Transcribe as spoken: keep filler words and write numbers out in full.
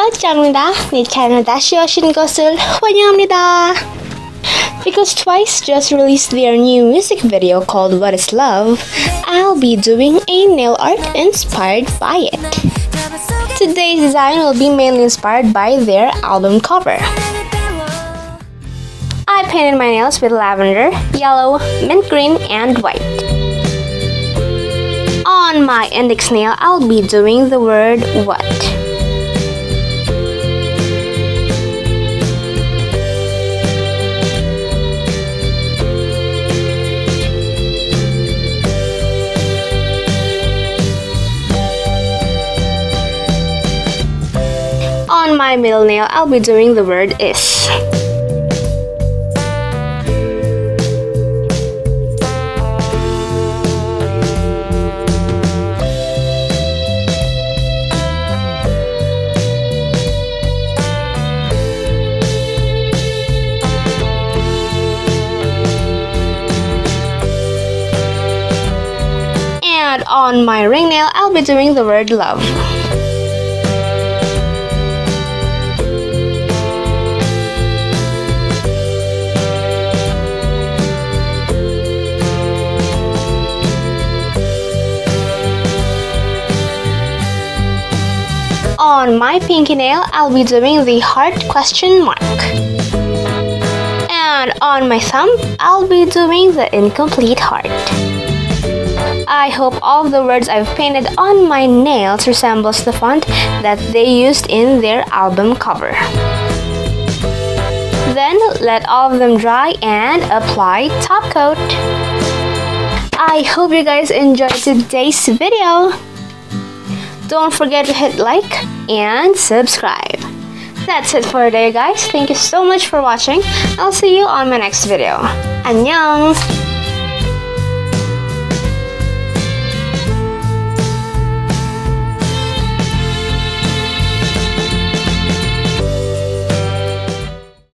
반갑습니다. 네 채널 다시 오신 것을 환영합니다. Because Twice just released their new music video called What Is Love, I'll be doing a nail art inspired by it. Today's design will be mainly inspired by their album cover. I painted my nails with lavender, yellow, mint green, and white. On my index nail, I'll be doing the word what. On my middle nail, I'll be doing the word is. And on my ring nail, I'll be doing the word love. On my pinky nail, I'll be doing the heart question mark. And on my thumb, I'll be doing the incomplete heart. I hope all of the words I've painted on my nails resembles the font that they used in their album cover. Then let all of them dry and apply top coat. I hope you guys enjoyed today's video. Don't forget to hit like and subscribe. That's it for today, guys. Thank you so much for watching. I'll see you on my next video. 안녕!